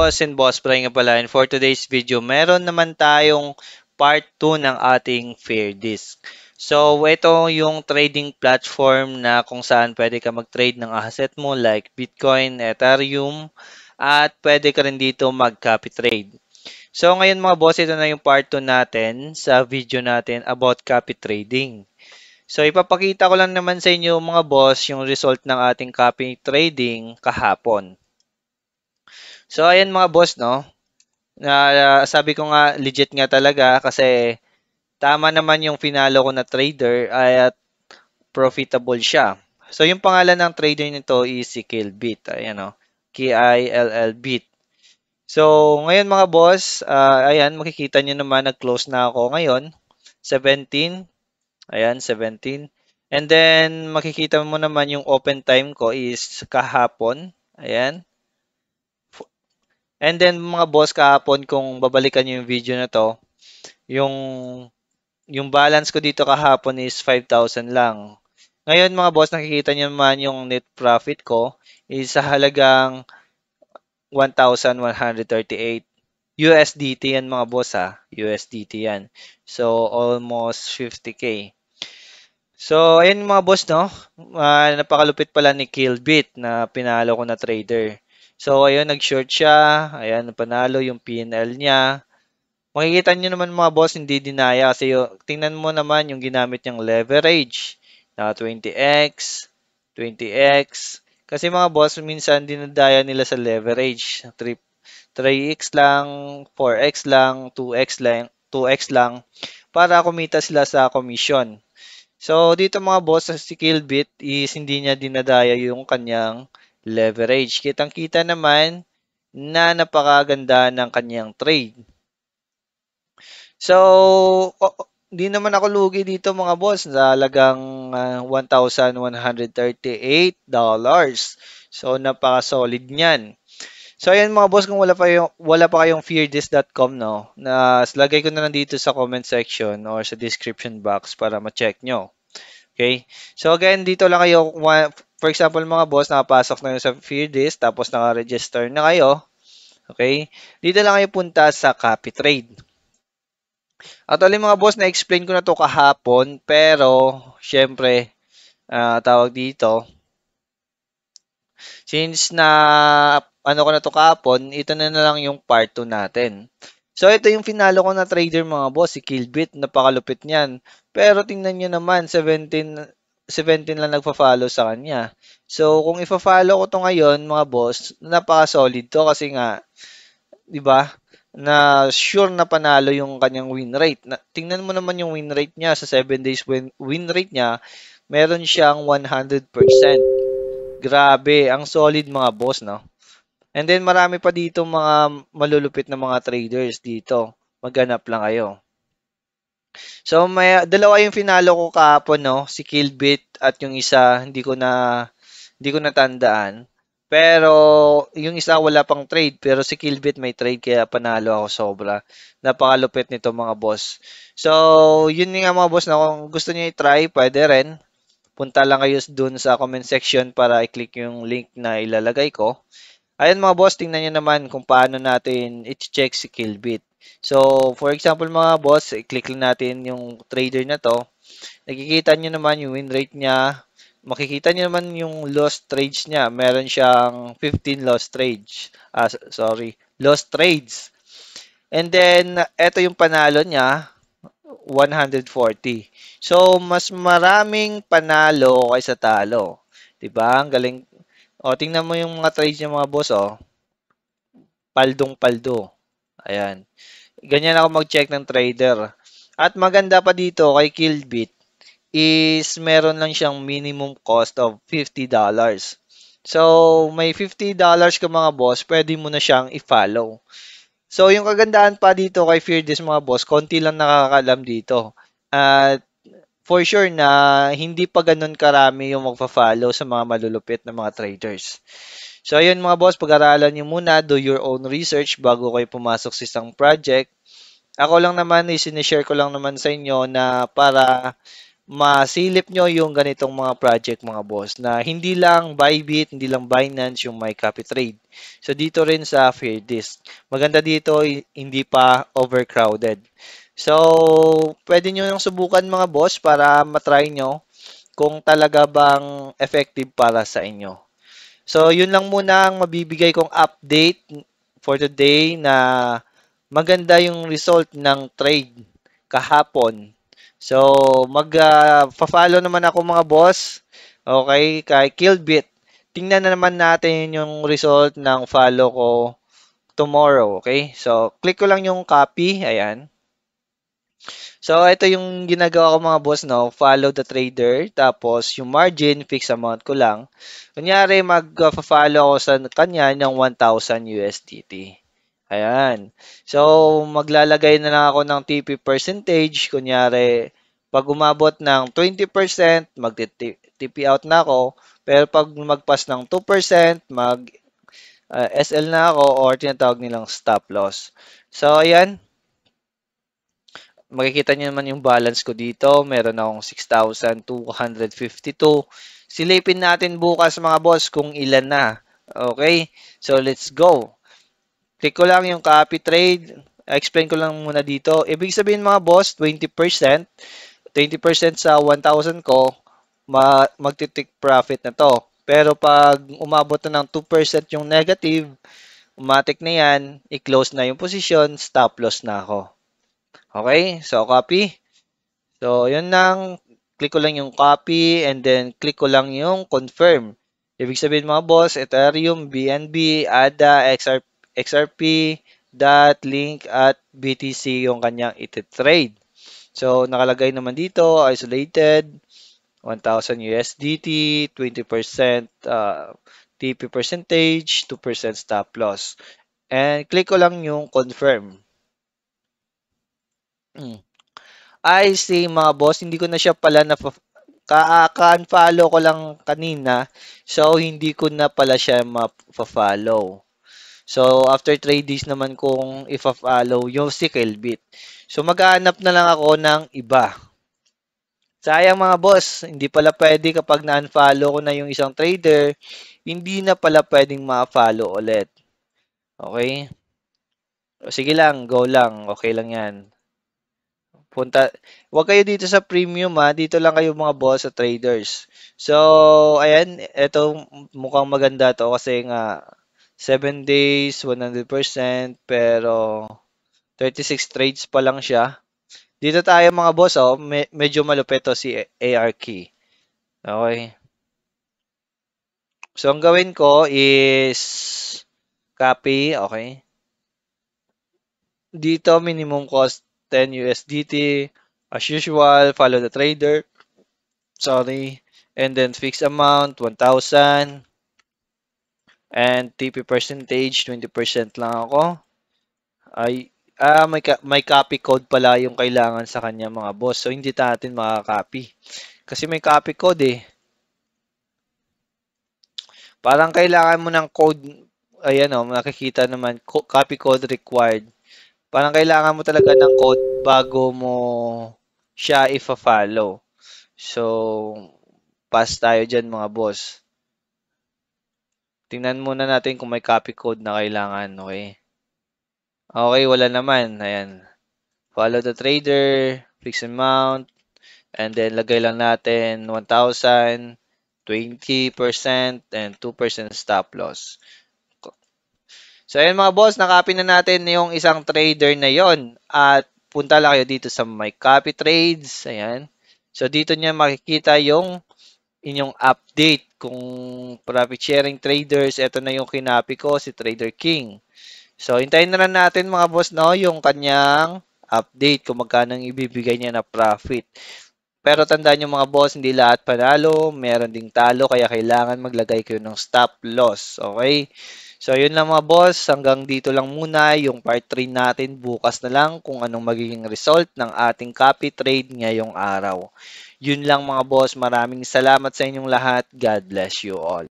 boss and boss, nga pala. And for today's video, meron naman tayong part 2 ng ating Fairdesk. So, ito yung trading platform na kung saan pwede ka mag-trade ng asset mo like Bitcoin, Ethereum, at pwede ka rin dito mag-copy trade. So, ngayon mga boss, ito na yung part 2 natin sa video natin about copy trading. So, ipapakita ko lang naman sa inyo mga boss yung result ng ating copy trading kahapon. So, ayan mga boss, no? Sabi ko nga, legit nga talaga kasi tama naman yung finalo ko na trader at profitable siya. So, yung pangalan ng trader nito is si 𝘾𝐿 Ayan, no? 𝘾𝐼LL. So, ngayon mga boss, ayan, makikita nyo naman, nag-close na ako ngayon. 17. Ayan, 17. And then, makikita mo naman yung open time ko is kahapon. Ayan. And then mga boss, kahapon kung babalikan niyo yung video na to, yung balance ko dito kahapon is 5,000 lang. Ngayon mga boss, nakikita niyo naman yung net profit ko is sa halagang 1,138 USDT yan mga boss ha. USDT yan. So almost 50k. So ayun mga boss no. Napakalupit pala ni 𝘾𝐿 na pinalo ko na trader. So, ayun, nag-short siya. Ayan, panalo yung P&L niya. Makikita nyo naman mga boss, hindi dinaya. Kasi tingnan mo naman yung ginamit niyang leverage na 20x, 20x. Kasi mga boss, minsan dinadaya nila sa leverage. 3x lang, 4x lang, 2x lang, 2x lang para kumita sila sa commission. So, dito mga boss, si 𝘾𝐿 is hindi niya dinadaya yung kanyang leverage. Kitang-kita naman na napakaganda ng kanyang trade. So, di naman ako lugi dito mga boss. Halagang $1,138. So, napaka-solid niyan. So, ayan mga boss, kung wala pa kayong Fairdesk.com, no, lagay ko na lang dito sa comment section or sa description box para ma-check nyo. Okay? So, again, dito lang kayo, for example, mga boss, nakapasok na yun sa Fairdesk, tapos naka-register na kayo. Okay? Dito lang kayo punta sa copy trade. Actually, mga boss, na-explain ko na to kahapon, pero, syempre, tawag dito, since na, ano ko na to kahapon, ito na lang yung part 2 natin. So, ito yung finalo ko na trader mga boss, si 𝘾𝐿, napakalupit niyan. Pero tingnan nyo naman, 17 lang nagpa-follow sa kanya. So, kung ifa-follow ko to ngayon, mga boss, napaka-solid to kasi nga, 'di ba? Na sure na panalo yung kanyang win rate. Tingnan mo naman yung win rate niya sa 7 days win rate niya, meron siyang 100%. Grabe, ang solid mga boss, no? And then marami pa dito mga malulupit na mga traders dito. Maghanap lang kayo. So may dalawa yung finalo ko kahapon, no, si 𝘾𝐿 at yung isa hindi ko natandaan. Pero yung isa wala pang trade, pero si 𝘾𝐿 may trade kaya panalo ako sobra. Napakalupit nito mga boss. So, yun nga mga boss na kung gusto niyo i-try, pwede rin. Punta lang kayo dun sa comment section para i-click yung link na ilalagay ko. Ayun mga boss, tingnan nyo naman kung paano natin i-check si 𝘾𝐿. So, for example mga boss, i-click lang natin yung trader na to. Nakikita nyo naman yung win rate niya. Makikita nyo naman yung lost trades niya. Meron siyang 15 lost trades. Lost trades. And then, eto yung panalo niya, 140. So, mas maraming panalo kaysa talo. Diba? Ang galing. O, tingnan mo yung mga trades niya mga boss, o. Paldong-paldo. Ayan. Ganyan ako mag-check ng trader. At maganda pa dito kay 𝘾𝐿 is meron lang siyang minimum cost of $50. So, may $50 ka mga boss, pwede mo na siyang i-follow. So, yung kagandahan pa dito kay Fairdesk mga boss, konti lang nakakalam dito. At for sure na hindi pa ganun karami yung magpa-follow sa mga malulupit na mga traders. So, ayun mga boss, pag-aralan nyo muna, do your own research bago kayo pumasok sa isang project. Ako lang naman, sinishare ko lang naman sa inyo na para masilip nyo yung ganitong mga project mga boss na hindi lang Bybit, hindi lang Binance yung may copy trade. So dito rin sa Fairdesk. Maganda dito, hindi pa overcrowded. So, pwede nyo yung subukan mga boss para matry nyo kung talaga bang effective para sa inyo. So, yun lang muna ang mabibigay kong update for today na maganda yung result ng trade kahapon. So, mag-follow naman ako mga boss. Okay, kay Killbit. Tingnan na naman natin yung result ng follow ko tomorrow. Okay, so click ko lang yung copy. Ayan. So, ito yung ginagawa ko mga boss, no? Follow the trader. Tapos, yung margin, fixed amount ko lang. Kunyari, mag-follow ako sa kanya ng 1,000 USDT. Ayan. So, maglalagay na lang ako ng TP percentage. Kunyari, pag umabot ng 20%, mag-TP out na ako. Pero pag magpas ng 2%, SL na ako or tinatawag nilang stop loss. So, ayan. Makikita niyo naman yung balance ko dito. Meron akong 6,252. Silipin natin bukas mga boss kung ilan na. Okay? So, let's go. Click ko lang yung copy trade. Explain ko lang muna dito. Ibig sabihin mga boss, 20%. 20% sa 1,000 ko, magti-take profit na to. Pero pag umabot na ng 2% yung negative, umatik na yan, i-close na yung position, stop loss na ako. Okay? So, copy. So, yun lang. Click ko lang yung copy and then click ko lang yung confirm. Ibig sabihin mga boss, Ethereum, BNB, ADA, XRP, DOT, Link, at BTC yung kanyang iti-trade. So, nakalagay naman dito, isolated, 1,000 USDT, 20% TP percentage, 2% stop loss. And click ko lang yung confirm. I see mga boss, hindi ko na siya pala na ka-unfollow ko lang kanina. So, hindi ko na pala siya ma-follow. So, after 3 days naman kung i-follow yung si Kelbit. So, maghahanap na lang ako ng iba. Sayang mga boss, hindi pala pwede kapag na-unfollow ko na yung isang trader, hindi na pala pwedeng ma-follow ulit. Okay? O, sige lang, go lang. Okay lang yan. Huwag kayo dito sa premium ha, dito lang kayo mga boss sa traders. So, ayan, ito mukhang maganda to kasi nga 7 days, 100%, pero 36 trades pa lang siya. Dito tayo mga boss, oh, medyo malupit to si ARK. Okay. So, ang gawin ko is copy, okay. Dito, minimum cost 10 USDT. As usual, follow the trader. Sorry. And then fixed amount, 1,000. And TP percentage, 20% lang ako. May copy code pala yung kailangan sa kanya mga boss. So, hindi natin makaka-copy. Kasi may copy code eh. Parang kailangan mo ng code. Ayan o, nakikita naman, copy code required. Parang kailangan mo talaga ng code bago mo siya i-follow. So, pass tayo dyan mga boss. Tingnan muna natin kung may copy code na kailangan, okay? Okay, wala naman. Ayan. Follow the trader, fix amount, and then lagay lang natin 1,000, 20%, and 2% stop loss. So, ayan mga boss, nakopy na natin yung isang trader na yon. At punta lang kayo dito sa my copy trades. Ayan. So, dito niya makikita yung inyong update. Kung profit sharing traders, ito na yung kinapi ko, si Trader King. So, hintayin na lang natin mga boss, no, yung kanyang update kung magkano ibibigay niya na profit. Pero tandaan nyo mga boss, hindi lahat panalo, meron ding talo, kaya kailangan maglagay kayo ng stop loss. Okay? So, yun lang mga boss. Hanggang dito lang muna yung part 3 natin. Bukas na lang kung anong magiging result ng ating copy trade ngayong araw. Yun lang mga boss. Maraming salamat sa inyong lahat. God bless you all.